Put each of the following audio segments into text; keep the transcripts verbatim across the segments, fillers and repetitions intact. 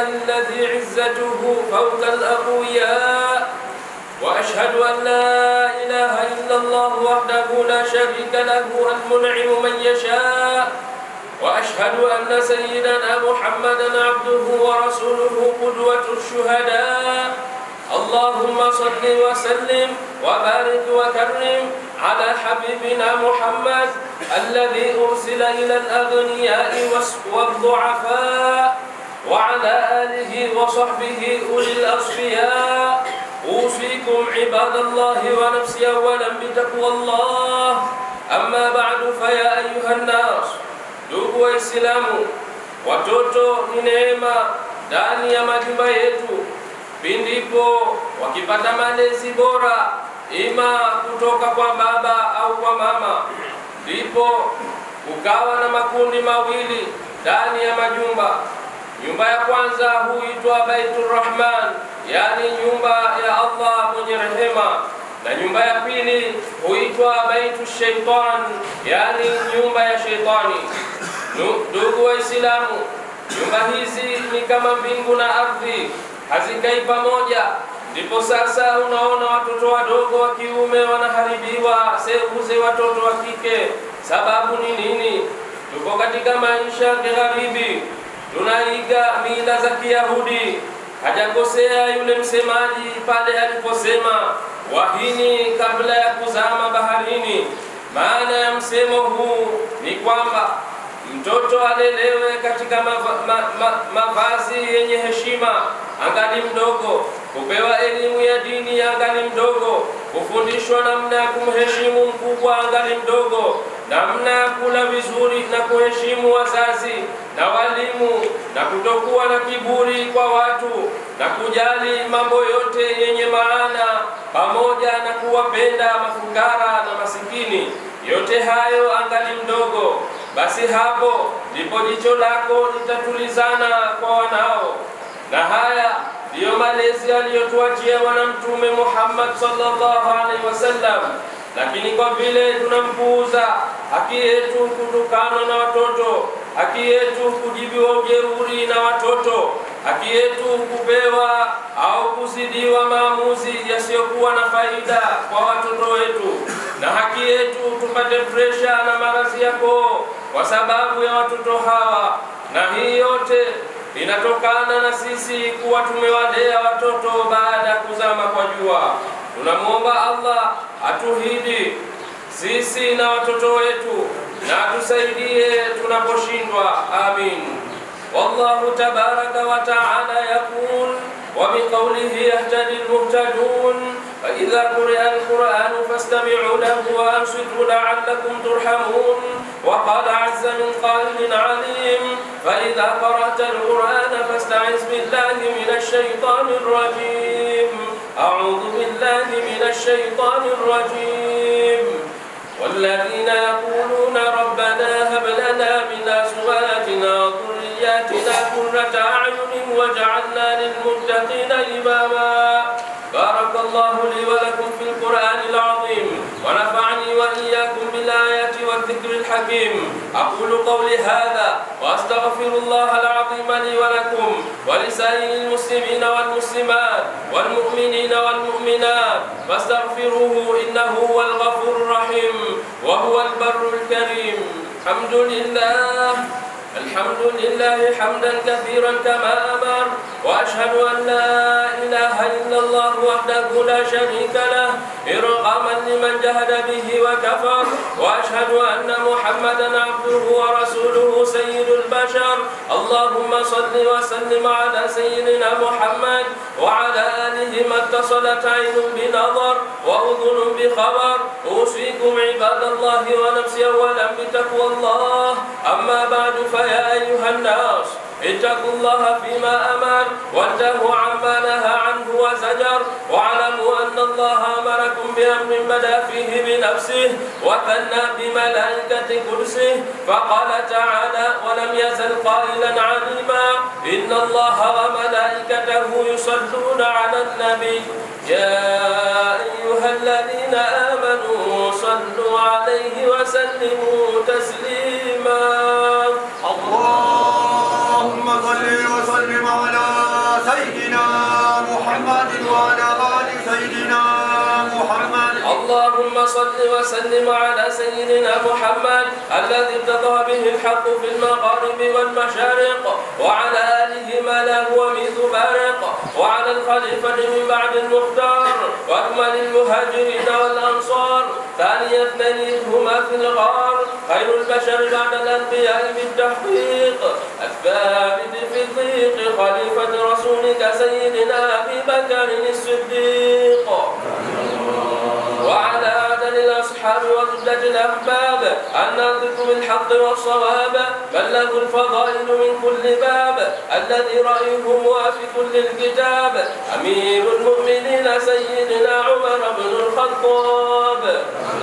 الذي عزته فوق الأقوياء، وأشهد أن لا إله إلا الله وحده لا شريك له المنعم من يشاء، وأشهد أن سيدنا محمدا عبده ورسوله قدوة الشهداء. اللهم صل وسلم وبارك وكرم على حبيبنا محمد الذي أرسل إلى الأغنياء والضعفاء، وعلى آله وصحبه أولي الأصفياء. أوصيكم عباد الله ونفسي أولا بتقوى الله. أما بعد فيا أيها الناس، ndugu Waislamu, watoto ni neema ndani ya majumba yetu. Pindipo wakipata malezi bora, ima kutoka kwa baba au kwa mama, ndipo ukawa na makundi mawili ndani ya majumba. Nyumba ya kwanza huitwa Baitur Rahman, yani nyumba ya Allah mwenye rehema, na nyumba ya pili huitwa Baitu Shaitan, yani nyumba ya Shaitani. Ndugu Waislamu, nyumba hizi ni kama mbingu na ardhi, hazikai pamoja. Ndipo sasa unaona watoto wadogo wa kiume wanaharibiwa seuze watoto wa kike. Sababu ni nini? Tuko katika maisha ya kigharibi, tunaiga mila za Kiyahudi. Hajakosea yule msemaji pale aliposema wahini kabla ya kuzama baharini. Maana ya msemo huu ni kwamba mtoto alelewe katika mavazi ma, ma, ma yenye heshima angali mdogo, kupewa elimu ya dini angali mdogo, kufundishwa namna ya kumheshimu mkubwa angali mdogo, namna ya kula vizuri na kuheshimu wazazi na walimu, na kutokuwa na kiburi kwa watu, na kujali mambo yote yenye maana, pamoja na kuwapenda mafukara na masikini. Yote hayo angali mdogo. Basi hapo ndipo jicho lako litatulizana kwa wanao. Na haya ndiyo malezi aliyotuachia Bwana Mtume Muhammad sallallahu alaihi wasallam. Lakini kwa vile tunampuuza, haki yetu kutukana na watoto, haki yetu kujibiwa ujeuri na watoto, haki yetu kupewa au kuzidiwa maamuzi yasiyokuwa na faida kwa watoto wetu, na haki yetu tupate presha na maradhi yako kwa sababu ya watoto hawa. Na hii yote inatokana na sisi kuwa tumewalea watoto baada ya kuzama kwa jua. Tunamuomba Allah atuhidi sisi na watoto wetu, na atusaidie tunaposhindwa. Amin. Wallahu tabaraka wa ta'ala yaqul wa biqawlihi yahtadi almuhtadun fa idha quri'a alqur'anu fastami'u lahu wa ansitu la'allakum turhamun. Wa qala 'azza min qailin 'alim fa idha qara'ta alqur'ana fasta'iz billahi minash shaitanir rajim. A'udhu billahi minash shaitanir rajim. والذين يقولون ربنا هب لنا من أزواجنا وذرياتنا قرة أعين واجعلنا للمتقين إماما. بارك الله لي ولكم في القرآن العظيم، ونفعني وإياكم بالآيات والذكر الحكيم. أقول قولي هذا وأستغفر الله العظيم لي ولكم ولسائر المسلمين والمسلمات والمؤمنين والمؤمنات، فاستغفروه إنه هو الغفور الرحيم وهو البر الكريم. الحمد لله الحمد لله حمدا كثيرا كما أمر، وأشهد أن لا إله إلا الله وحده لا شريك له إرغاما لمن جهد به وكفر، وأشهد أن محمدا عبده ورسوله سيد البشر. اللهم صل وسلم على سيدنا محمد وعلى آله ما اتصلت عين بنظر وأذن بخبر. أوصيكم عباد الله ونفسي أولا بتقوى الله. أما بعد فيا أيها الناس، اتقوا الله فيما أمر وانتهوا عما نهى عنه وزجر، واعلموا أن الله أمركم بأمر بدأ فيه بنفسه وثنى بملائكة كرسه، فقال تعالى ولم يزل قائلا عليما إن الله وملائكته يصلون على النبي يا أيها الذين آمنوا صلوا عليه وسلموا تسليما. اللهم صل وسلم على صل وسلم على سيدنا محمد الذي ارتضى به الحق في المغارب والمشارق، وعلى آله ما لا هو مثل بارق، وعلى الخليفة من بعد المختار وأكمل المهاجرين والأنصار، ثاني اثنين هما في الغار، خير البشر بعد الأنبياء بالتحقيق، الثابت في الضيق، خليفة رسولك سيدنا أبي بكر الصديق، وعلى عدد الأصحاب وزبدة الأحباب الناطق بالحق والصواب، بلغوا الفضائل من كل باب، الذي رأيه موافق للكتاب، أمير المؤمنين سيدنا عمر بن الخطاب،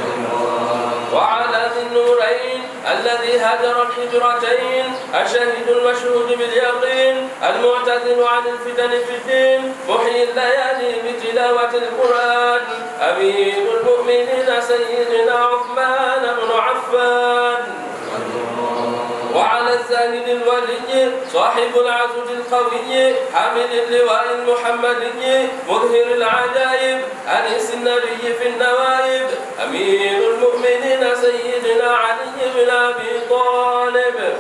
وعلى ذي النورين الذي هاجر الحجرتين، الشهيد المشهود باليقين، المعتذر عن الفتن في الدين، محيي الليالي بتلاوة القرآن، أمير المؤمنين سيدنا عثمان بن عفان، وعلى الزاهد الولي صاحب العزوج القوي، حامل اللواء المحمدي، مظهر العجائب، أنيس النبي في النوائب، أمير المؤمنين سيدنا علي بن أبي طالب،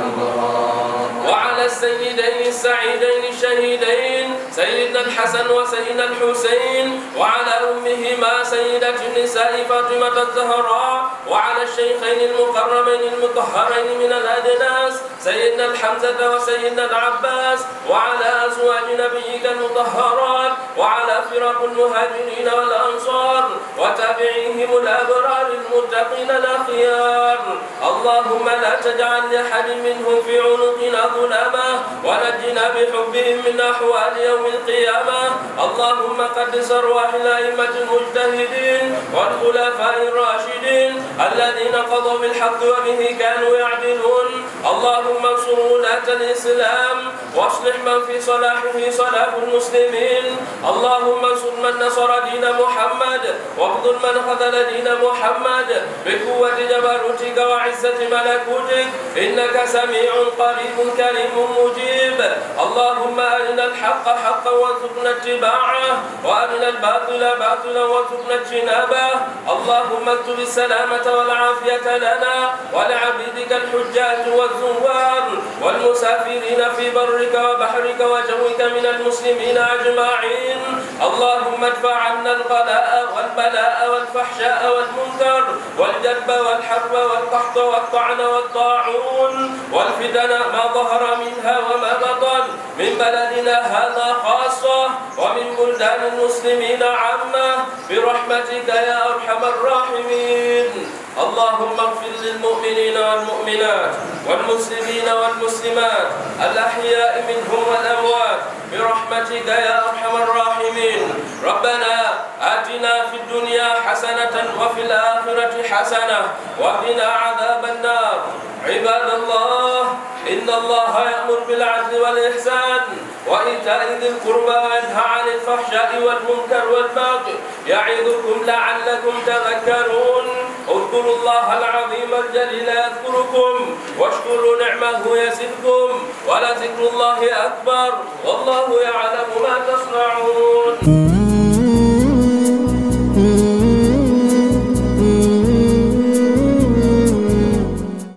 وعلى السيدين السعيدين الشهيدين سيدنا الحسن وسيدنا الحسين، وعلى أمهما سيدة النساء فاطمة الزهراء، وعلى الشيخين المكرمين المطهرين من الأدناس سيدنا الحمزة وسيدنا العباس، وعلى أزواج نبيك المطهرات، وعلى فرق المهاجرين والأنصار وتابعيهم الأبرار المتقين الأخيار. اللهم لا تجعل لأحد منهم في عنقنا ظلما، ونجنا بحبهم من أحوال يوم القيامة. اللهم قدس أرواح الأئمة المجتهدين والخلفاء الراشدين الذين قضوا بالحق وبه كانوا يعدلون. اللهم انصر ولاة الإسلام واصلح من في صلاحه صلاح المسلمين. اللهم انصر من نصر دين محمد واخذل من خذل دين محمد بقوة جبروتك وعزة ملكوتك، إنك سميع قريب كريم مجيب. اللهم أرنا الحق حقا وارزقنا اتباعه، وأرنا الباطل باطلا وارزقنا اجتنابه. اللهم اكتب السلامة والعافية لنا ولعبيدك الحجاج والزوار والمسافرين في برك وبحرك وجوك من المسلمين أجمعين. اللهم ادفع عنا الغلاء والبلاء والفحشاء والمنكر والجدب والحرب والقحط والطعن والطاعون والفتن ما ظهر منها وما بطن من بلدنا هذا خاصة ومن بلدان المسلمين عامة برحمتك يا أرحم الراحمين. اللهم اغفر للمؤمنين والمؤمنات والمسلمين والمسلمات الأحياء منهم والأموات برحمتك يا أرحم الراحمين. ربنا آتنا في الدنيا حسنة وفي الآخرة حسنة وقنا عذاب النار. عباد الله، إن الله يأمر بالعدل والإحسان وإيتاء ذي القربى وينهى عن الفحشاء والمنكر والبغي يعظكم لعلكم تذكرون. اذكروا الله العظيم الجليل يذكركم واشكروا نعمه يزدكم ولذكر الله أكبر والله يعلم ما تصنعون.